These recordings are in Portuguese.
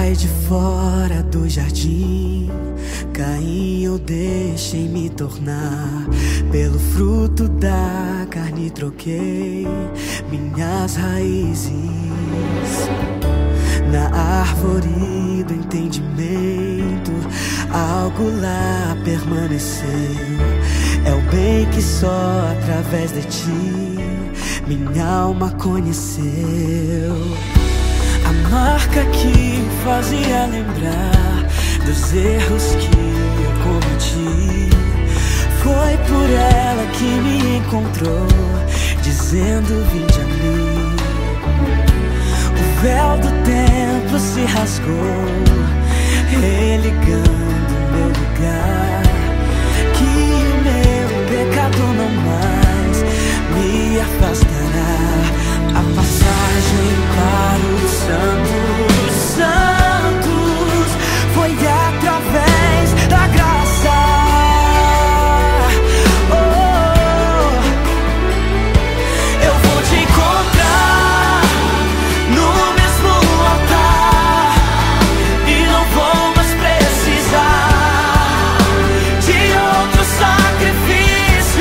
Ai de fora do jardim, caí eu deixei me tornar. Pelo fruto da carne troquei minhas raízes. Na árvore do entendimento, algo lá permaneceu. É o bem que só através de ti minha alma conheceu. A marca que fazia lembrar dos erros que eu cometi, foi por ela que me encontrou, dizendo: vinde a mim. O véu do templo se rasgou, religando meu lugar, que o meu pecado não mais me afastará. A passagem para o Santo dos Santos foi através da graça. Oh, eu vou te encontrar no mesmo altar e não vou mais precisar de outro sacrifício,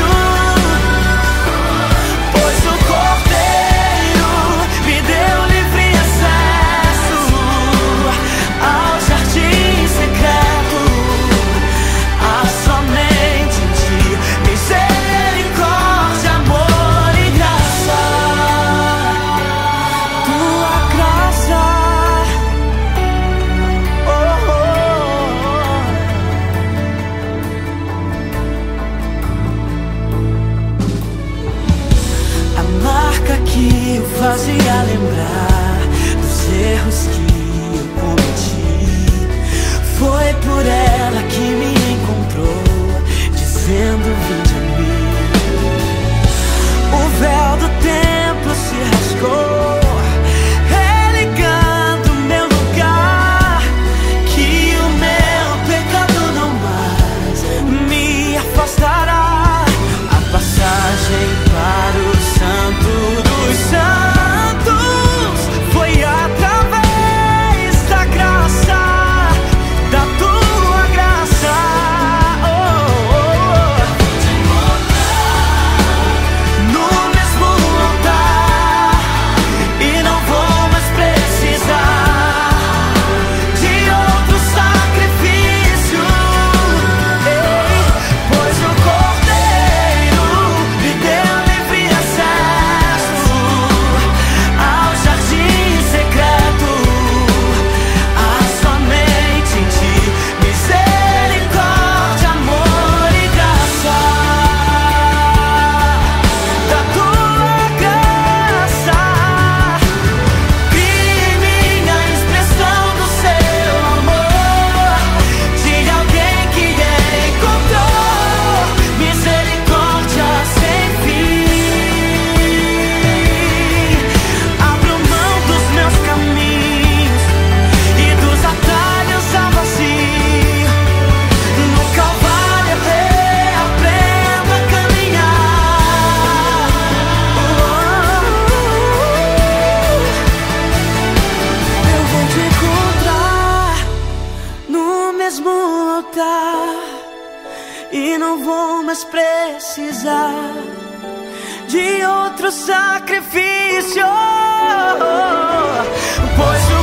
pois o Cordeiro me deu livre acesso ao jardim secreto. Há somente em ti misericórdia, amor e graça. Tua graça, oh, oh, oh. A marca que fazia lembrar dos erros que eu cometi, foi por ela que me encontrou, dizendo: vinde a mim. O véu do templo se rasgou, religando meu lugar, que o meu pecado não mais me afastará. A passagem para o Santo dos Santos foi através da graça, da tua graça. Oh, oh, oh. No mesmo altar e não vou mais precisar de outro sacrifício, pois o Cordeiro me deu livre acesso ao jardim secreto. Há somente em ti misericórdia, amor e graça, da tua graça. Crie minha expressão do seu amor, de alguém que encontrou misericórdia sem fim. Abro mão dos meus caminhos e dos atalhos a vazio. No Calvário reaprendo a caminhar. Eu vou te encontrar no mesmo altar e não vou mais precisar de outro sacrifício, pois